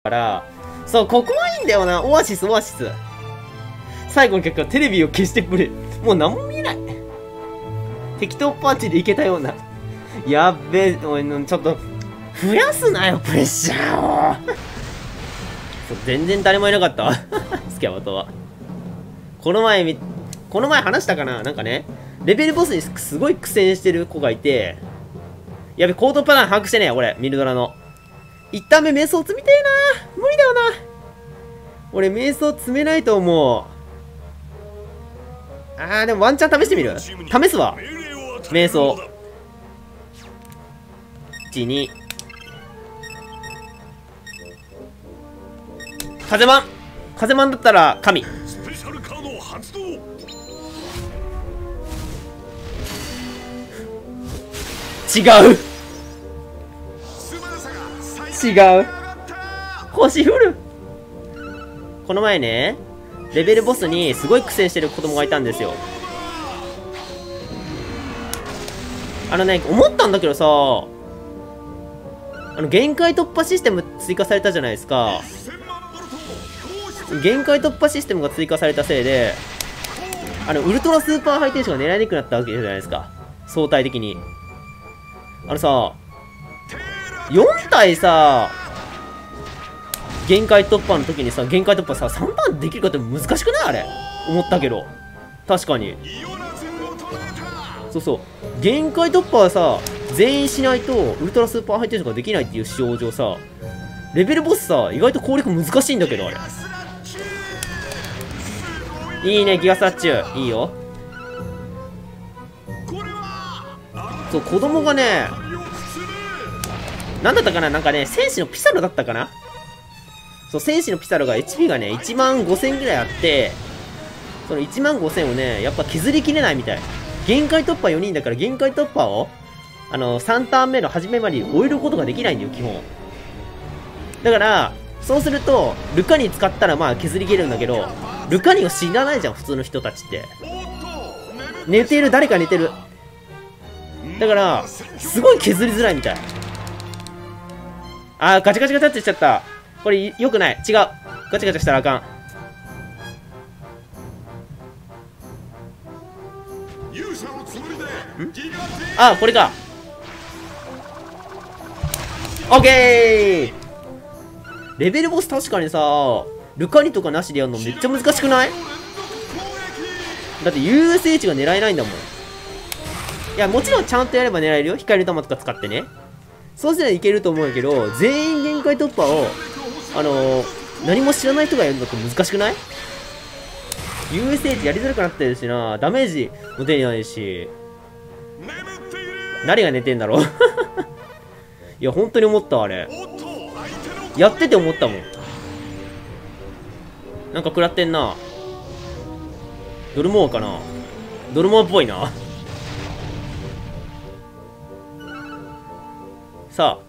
から、そう、ここはいいんだよな。オアシス、オアシス。最後の曲はテレビを消してくれ。もう何も見えない。適当パンチでいけたような。やっべえ、おい、ちょっと、増やすなよ、プレッシャーを。全然誰もいなかったわ。スキャバトは。この前話したかな、なんかね、レベルボスにすごい苦戦してる子がいて、やべ、行動パターン把握してねえ、俺、ミルドラの。一旦目瞑想積みてえな。無理だよな。俺、瞑想積めないと思う。でもワンチャン試してみる？試すわ。瞑想。1、2。風マンだったら神。違う星降る。この前ね、レベルボスにすごい苦戦してる子供がいたんですよ。思ったんだけどさ、限界突破システム追加されたじゃないですか。限界突破システムが追加されたせいで、ウルトラスーパーハイテンションが狙いにくくなったわけじゃないですか。相対的に。4体さ、限界突破の時にさ、限界突破さ、3番できるかって難しくないあれ。思ったけど。確かに。そうそう。限界突破はさ、全員しないと、ウルトラスーパーハイテンションができないっていう仕様上さ、レベルボスさ、意外と攻略難しいんだけど、あれ。いいね、ギガスタッチュー。いいよ。そう、子供がね、なんだったかな、なんかね、戦士のピサロだったかな。そう、戦士のピサロが HP がね、15000ぐらいあって、その15000をね、やっぱ削りきれないみたい。限界突破4人だから限界突破を、3ターン目の初めまで終えることができないんだよ、基本。だから、そうすると、ルカニ使ったらまあ削りきれるんだけど、ルカニは死なないじゃん、普通の人たちって。寝てる、誰か寝てる。だから、すごい削りづらいみたい。ガチャガチャガチャってしちゃった。これ、良くない。違う。ガチャガチャしたらあかん。これか。オッケー。レベルボス確かにさ、ルカニとかなしでやるのめっちゃ難しくない？だって USH が狙えないんだもん。いや、もちろんちゃんとやれば狙えるよ。光の玉とか使ってね。そうすればいけると思うんやけど、全員限界突破を、何も知らない人がやるのって難しくない？ USH やりづらくなってるしな。ダメージも出ないし。何が寝てんだろう。いや、本当に思った、あれ。やってて思ったもん。なんか食らってんな。ドルモアかな。ドルモアっぽいな。さあ。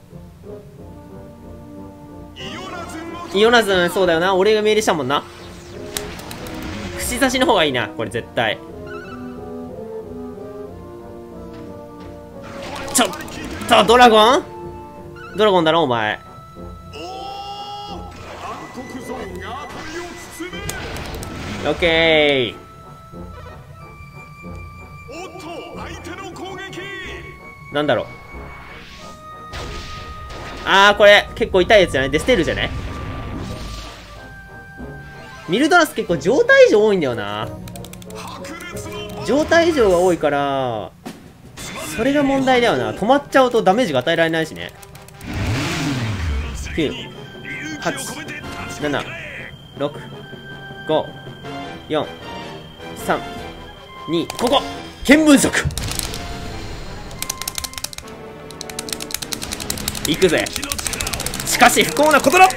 イオナズン、そうだよな。俺が命令したもんな。串刺しの方がいいな、これ絶対。ちょっと、ドラゴンだろ、お前。オッケー。なんだろう。これ、結構痛いやつじゃない？デステールじゃない？ミルドラス結構状態異常多いんだよな。状態異常が多いから、それが問題だよな。止まっちゃうとダメージが与えられないしね。9、8、7、6、5、4、3、2、ここ見聞色行くぜ。しかし不幸なことだ。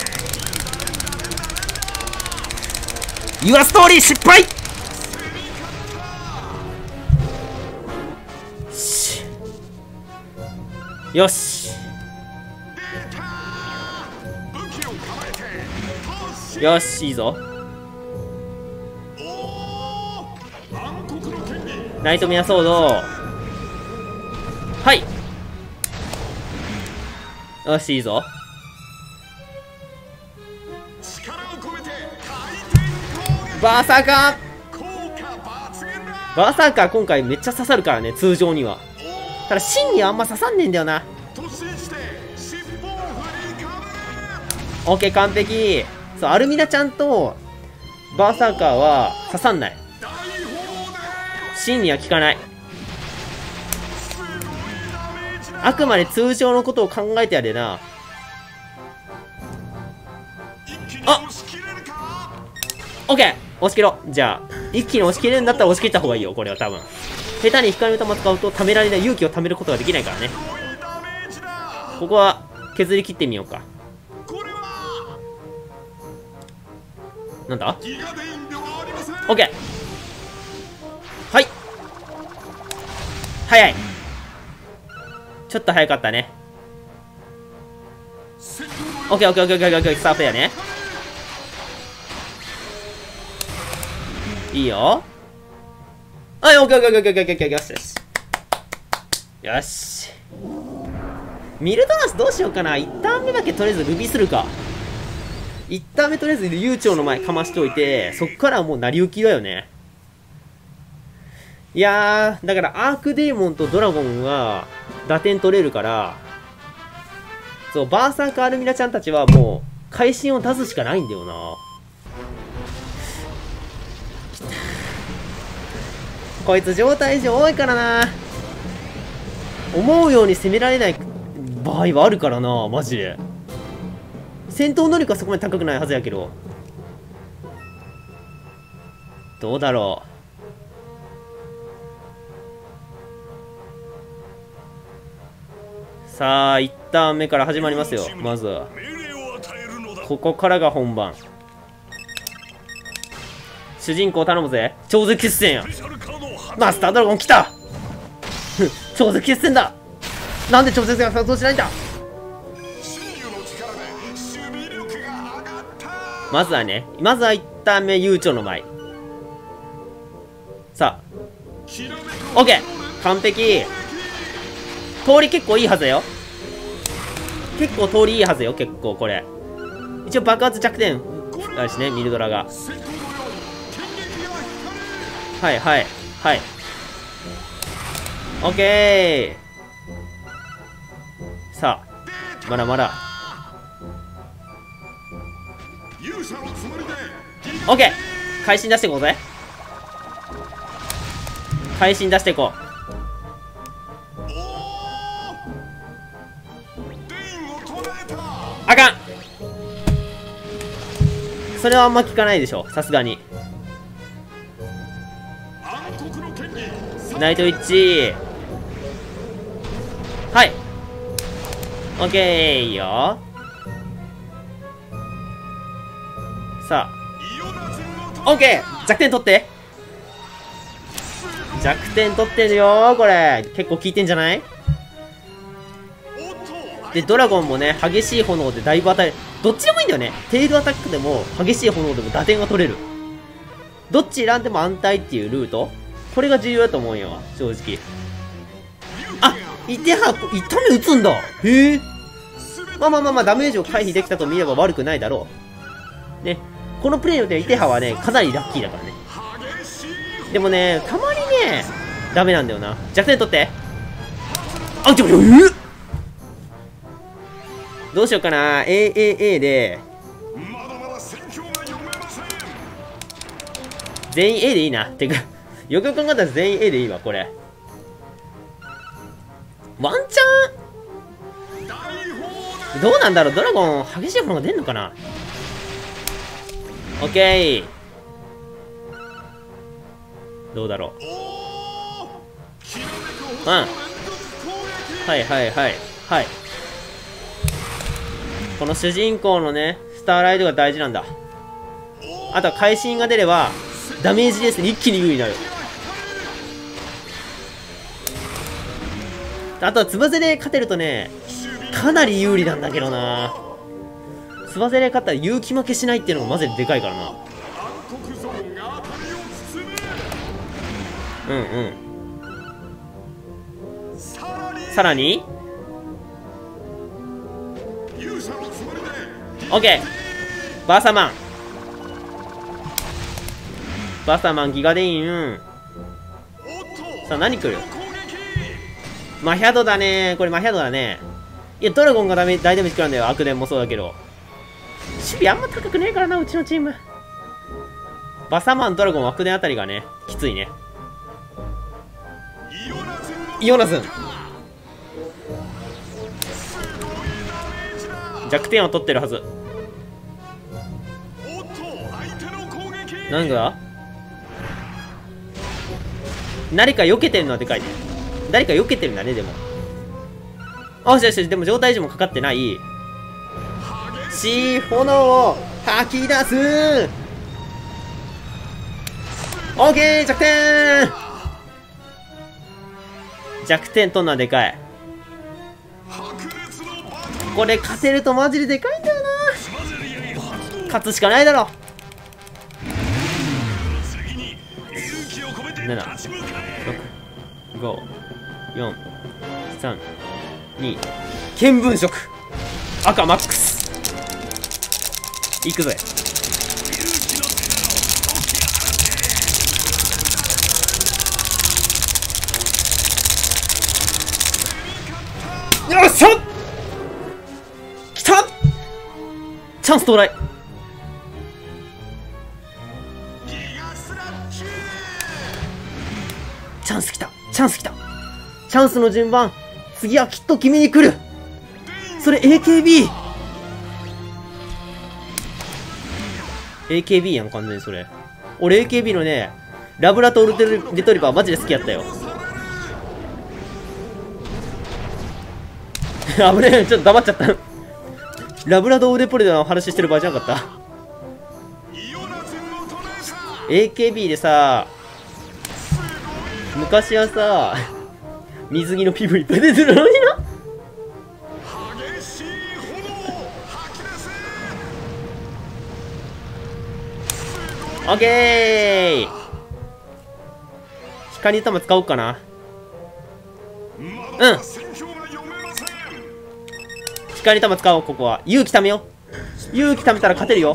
ユアストーリー失敗。よしよし、いいぞ。ナイトミアソード。はい、よし、いいぞ。 バーサーカーバーサーカー今回めっちゃ刺さるからね、通常には。ただ芯にはあんま刺さんねえんだよな。オッケー、完璧。そう、アルミナちゃんとバーサーカーは刺さんない。芯には効かない。あくまで通常のことを考えてやでな。あ、オッケー、押し切ろう。じゃあ一気に押し切れるんだったら押し切った方がいいよ、これは多分。下手に光の玉使うとためられない、勇気をためることができないからね。ここは削り切ってみようか。なんだ？オッケー。はい。早い。ちょっと早かったね。オッケーオッケーオッケーオッケーオッケー、スタートやね。いいよ。はい、オッケーオッケーオッケーオッケーオッケー、よしよし。よし。ミルドナスどうしようかな。一旦目だけとりあえずルビーするか。一旦目とりあえず悠長の前かましておいて、そっからはもう成り行きだよね。いやー、だからアークデーモンとドラゴンは打点取れるから、そう、バーサーカーアルミナちゃんたちはもう会心を出すしかないんだよな。こいつ状態異常多いからな。思うように攻められない場合はあるからな、マジで。戦闘能力はそこまで高くないはずやけど。どうだろう。さあ、一旦目から始まりますよ。まずはここからが本番。主人公頼むぜ。超絶決戦や。マスタードラゴン来た超絶決戦だ。なんで超絶が作動しないんだ。まずはね、まずは一旦目悠長の舞。さあ OK、 完璧。通り結構いいはずよ。結構通りいいはずよ。結構これ一応爆発弱点あるしね、ミルドラが。はいはいはい、オッケー。さあまだまだオッケー。会心出していこうぜ。会心出していこう。あかん。それはあんま効かないでしょ、さすがに。ナイト1。はい、オッケー。いいよ。さあオッケー。弱点取って。弱点取ってるよ。これ結構効いてんじゃない。でドラゴンもね、激しい炎でだいぶ当たる。どっちでもいいんだよね。テールアタックでも激しい炎でも打点が取れる。どっち選んでも安泰っていうルート、これが重要だと思うよ、正直。あ、いては痛め打つんだ。へえ。まあまあまあまあ、ダメージを回避できたと見れば悪くないだろうね。このプレイのでイテハはね、かなりラッキーだからね。でもね、たまにね、ダメなんだよな。弱点取って。あ、ちょ、どうしようかな。AAA で全員 A でいいな。てかよくよく考えたら全員 A でいいわ。これワンチャンどうなんだろう。ドラゴン激しい炎が出んのかな。オッケー。どうだろう。うん、はいはいはいはい。この主人公のね、スターライトが大事なんだ。あとは会心が出ればダメージレースに一気に有利になる。あとはつばぜで勝てるとね、かなり有利なんだけどな。つばぜで勝ったら勇気負けしないっていうのがマジででかいからな。うんうん。さらにオッケー。バーサマンバサマン、ギガデイン。さあ、何来る？マヒャドだね。これマヒャドだね。いや、ドラゴンが大ダメージ食らうんだよ。悪電もそうだけど。守備あんま高くねえからな、うちのチーム。バサマン、ドラゴン、悪電あたりがね、きついね。イオナズン。弱点を取ってるはず。なんだ？誰か避けてるのはでかいね。誰か避けてるんだね、でも。よしよし、でも状態維持もかかってない。炎を吐き出す。オッケー、弱点。弱点取んのはでかい。これ勝てるとマジででかいんだよな。勝つしかないだろ。7、6、5、4、3、2、見聞色。赤マックス。いくぜ。よっしゃ！来た！チャンス到来。チャンス来た。チャンス来た。チャンスの順番、次はきっと君に来る。それ AKB。 AKB やん、完全にそれ。俺 AKB のね、ラブラトルレトリバーマジで好きやったよ。危ねえ、ちょっと黙っちゃった。ラブラドーレポレの話してる場合じゃなかった。AKB でさ、昔はさ、水着のピブいっぱい出てるのにな。オッケー。光玉使おうかな。うん。光玉使おう、ここは。勇気ためよ。勇気ためたら勝てるよ。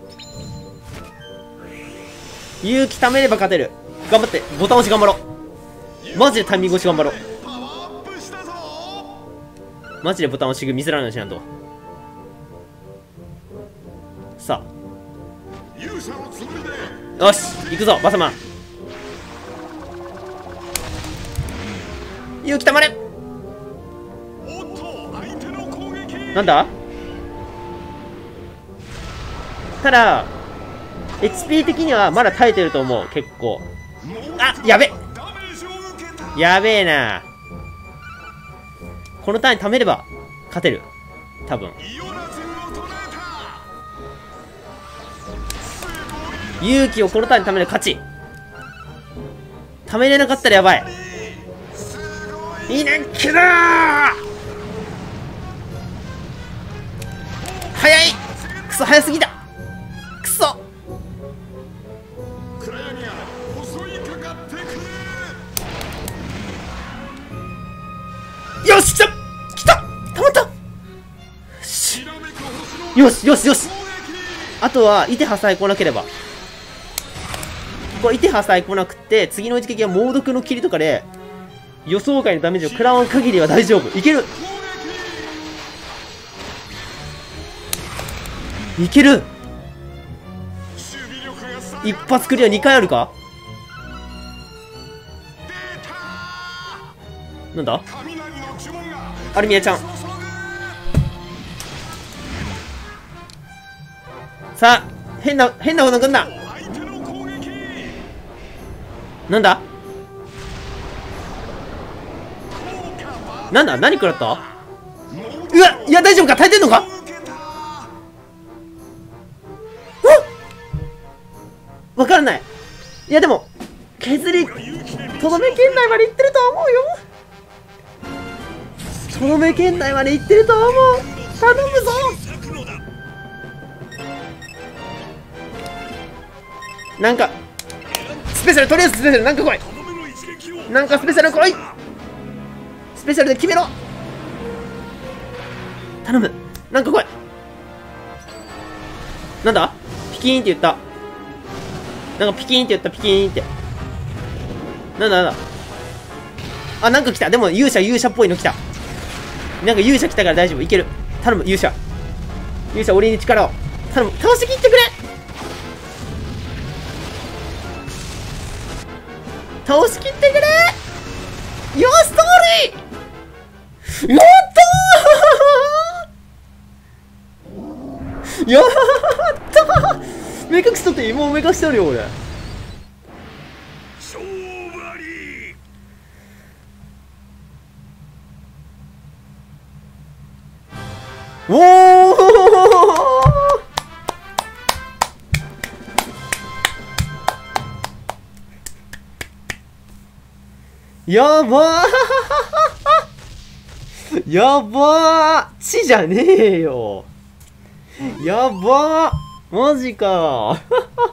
勇気ためれば勝てる。頑張って。ボタン押し頑張ろう。マジでタイミング押し頑張ろう。マジでボタン押し見せられないしなんと。さあ。よし行くぞ、バサマン。勇気たまれ。なんだ？ただ HP 的にはまだ耐えてると思う。結構。あ、やべやべえな。このターン貯めれば勝てる、多分。勇気をこのターンに貯める勝ち。貯めれなかったらやばい。いいね、けどー早い。クソ早すぎだ。クソ。よし、来た来た、たまった。よしよしよし。あとはイテハさえ来なければ。これイテハさえ来なくて、次の一撃は猛毒の霧とかで予想外のダメージを食らわん限りは大丈夫。いけるいける。一発クリア2回あるか。なんだアルミヤちゃん。さあ、変なこと来んな。なんだなんだ、何食らった。うわ、いや大丈夫か、耐えてんのか。わからない。いやでも削りとどめ圏内まで行ってるとは思うよ。とどめ圏内まで行ってるとは思う。頼むぞ。なんかスペシャル、とりあえずスペシャルなんか来い。なんかスペシャル来い。スペシャルで決めろ。頼む、なんか来い。なんだピキーンって言った。 なんかピキーンって言った、ピキーンって。なんだ。あ、なんか来た。でも勇者っぽいの来た。なんか勇者来たから大丈夫。いける。頼む、勇者、俺に力を。頼む、倒しきってくれ。倒しきってくれ。よし、通りやったーやったー目隠しとっていい。もう目隠しとるよ、俺。おおやばーやばー血じゃねえよ。やばーマジかー